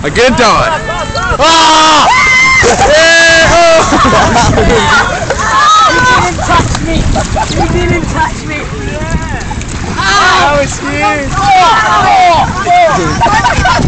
Again, Don. Ah! You didn't touch me. You didn't touch me. That was huge.